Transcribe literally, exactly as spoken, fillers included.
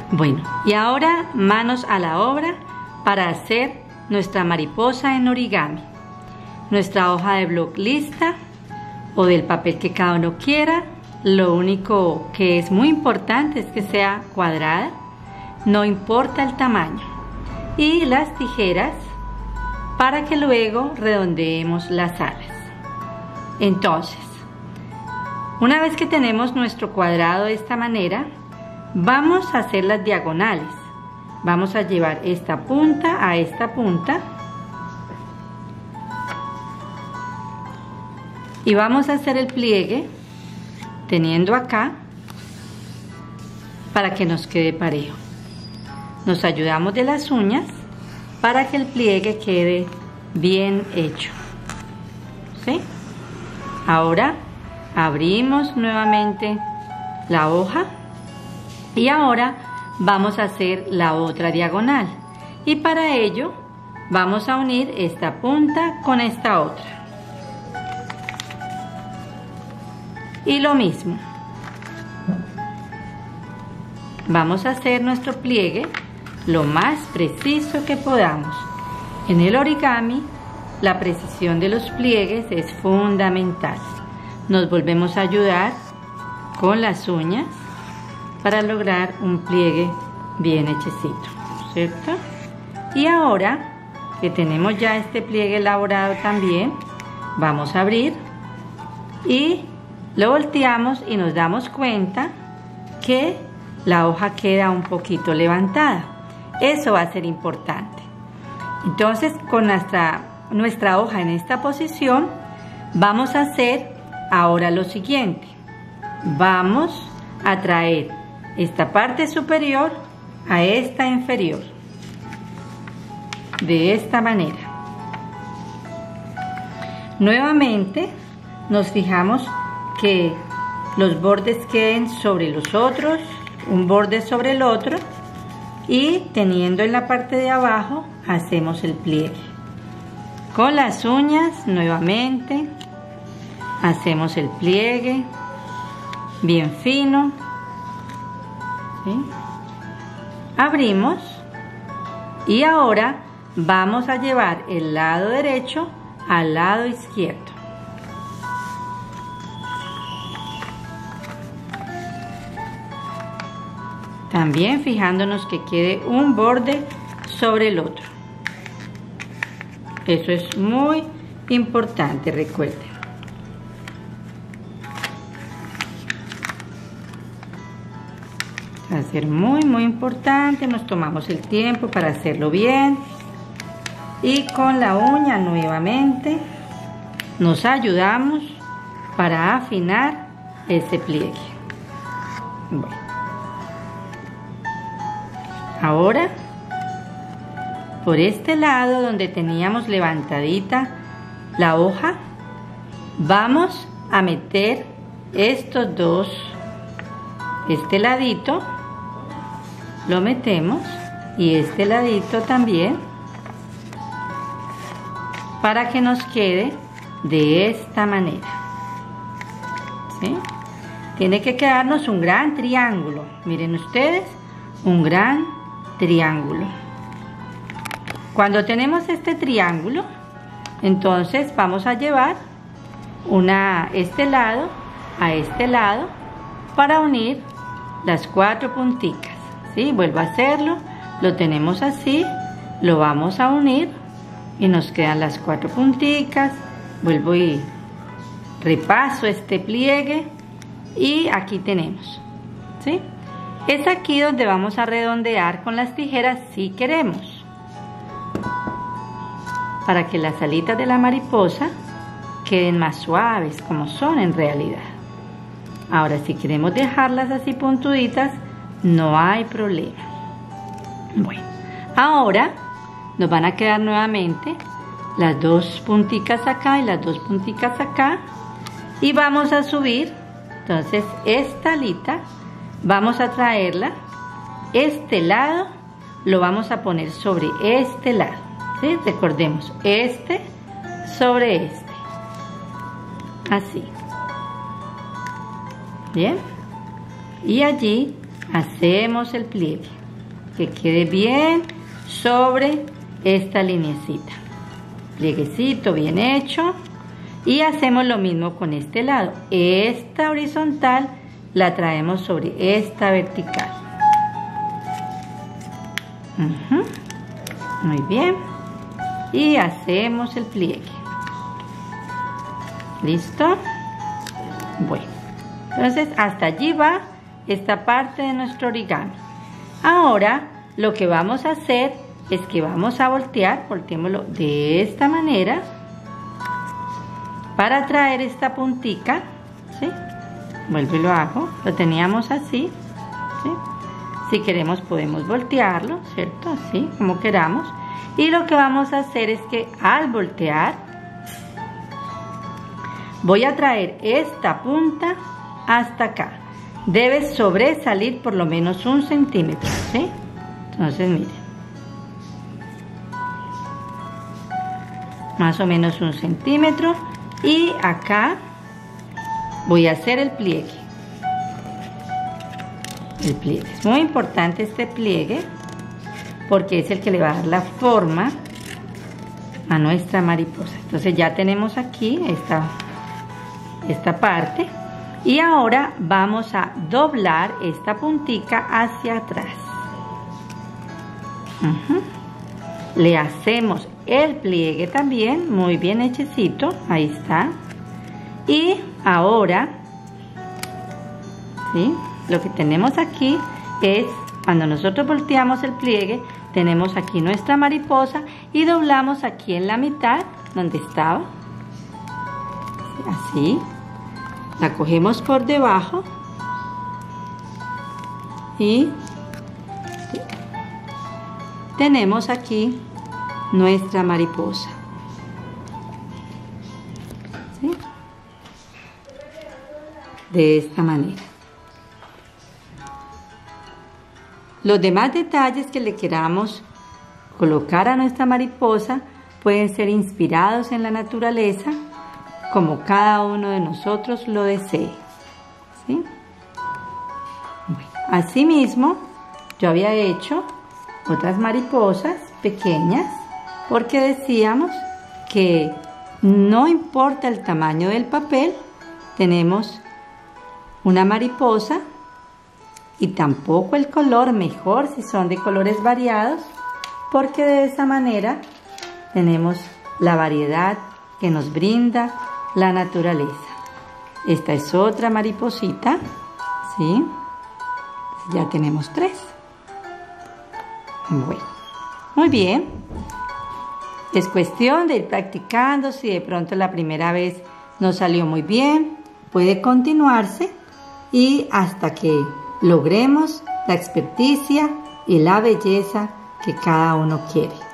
Bueno, y ahora manos a la obra para hacer nuestra mariposa en origami. Nuestra hoja de blog lista o del papel que cada uno quiera. Lo único que es muy importante es que sea cuadrada, no importa el tamaño. Y las tijeras para que luego redondeemos las alas. Entonces, una vez que tenemos nuestro cuadrado de esta manera, vamos a hacer las diagonales. Vamos a llevar esta punta a esta punta y vamos a hacer el pliegue teniendo acá para que nos quede parejo. Nos ayudamos de las uñas para que el pliegue quede bien hecho. ¿Sí? Ahora abrimos nuevamente la hoja y ahora vamos a hacer la otra diagonal, y para ello vamos a unir esta punta con esta otra y lo mismo. Vamos a hacer nuestro pliegue lo más preciso que podamos. En el origami la precisión de los pliegues es fundamental. Nos volvemos a ayudar con las uñas para lograr un pliegue bien hechecito, ¿cierto? Y ahora que tenemos ya este pliegue elaborado también, vamos a abrir y lo volteamos y nos damos cuenta que la hoja queda un poquito levantada. Eso va a ser importante. Entonces, con nuestra, nuestra hoja en esta posición, vamos a hacer ahora lo siguiente. Vamos a traer esta parte superior a esta inferior, de esta manera. Nuevamente nos fijamos que los bordes queden sobre los otros, un borde sobre el otro, y teniendo en la parte de abajo hacemos el pliegue. Con las uñas nuevamente hacemos el pliegue bien fino. ¿Sí? Abrimos y ahora vamos a llevar el lado derecho al lado izquierdo. También fijándonos que quede un borde sobre el otro. Eso es muy importante, recuerden. Va a ser muy muy importante. Nos tomamos el tiempo para hacerlo bien. Y con la uña nuevamente nos ayudamos para afinar ese pliegue. Bueno. Ahora, por este lado donde teníamos levantadita la hoja, vamos a meter estos dos, este ladito lo metemos y este ladito también, para que nos quede de esta manera. ¿Sí? Tiene que quedarnos un gran triángulo. Miren ustedes, un gran triángulo. Cuando tenemos este triángulo, entonces vamos a llevar una, este lado a este lado para unir las cuatro punticas. ¿Sí? Vuelvo a hacerlo, lo tenemos así, lo vamos a unir y nos quedan las cuatro punticas. Vuelvo y repaso este pliegue y aquí tenemos. ¿Sí? Es aquí donde vamos a redondear con las tijeras si queremos, para que las alitas de la mariposa queden más suaves como son en realidad. Ahora, si queremos dejarlas así puntuditas, no hay problema. Bueno, ahora nos van a quedar nuevamente las dos punticas acá y las dos punticas acá, y vamos a subir. Entonces esta alita vamos a traerla, este lado lo vamos a poner sobre este lado, ¿sí? Recordemos, este sobre este, así. Bien, y allí hacemos el pliegue, que quede bien sobre esta lineecita. Plieguecito bien hecho. Y hacemos lo mismo con este lado. Esta horizontal la traemos sobre esta vertical. Uh-huh. Muy bien. Y hacemos el pliegue. ¿Listo? Bueno. Entonces hasta allí va esta parte de nuestro origami. Ahora lo que vamos a hacer es que vamos a voltear, volteémoslo de esta manera para traer esta puntica, ¿sí? Vuelvo y lo hago, lo teníamos así, ¿sí? Si queremos podemos voltearlo, ¿cierto? Así, como queramos. Y lo que vamos a hacer es que al voltear voy a traer esta punta hasta acá. Debe sobresalir por lo menos un centímetro, ¿sí? Entonces miren, más o menos un centímetro. Y acá voy a hacer el pliegue. El pliegue. Es muy importante este pliegue porque es el que le va a dar la forma a nuestra mariposa. Entonces ya tenemos aquí esta, esta parte. Y ahora vamos a doblar esta puntica hacia atrás. Uh-huh. Le hacemos el pliegue también, muy bien hechecito, ahí está. Y ahora, ¿sí? Lo que tenemos aquí es, cuando nosotros volteamos el pliegue, tenemos aquí nuestra mariposa y doblamos aquí en la mitad, donde estaba. Así. La cogemos por debajo y tenemos aquí nuestra mariposa, ¿sí? De esta manera. Los demás detalles que le queramos colocar a nuestra mariposa pueden ser inspirados en la naturaleza, como cada uno de nosotros lo desee, ¿sí? Bueno, asimismo, yo había hecho otras mariposas pequeñas porque decíamos que no importa el tamaño del papel, tenemos una mariposa, y tampoco el color, mejor si son de colores variados, porque de esa manera tenemos la variedad que nos brinda la naturaleza. Esta es otra mariposita, ¿sí? Ya tenemos tres. Bueno, muy bien. Es cuestión de ir practicando. Si de pronto la primera vez no salió muy bien, puede continuarse y hasta que logremos la experticia y la belleza que cada uno quiere.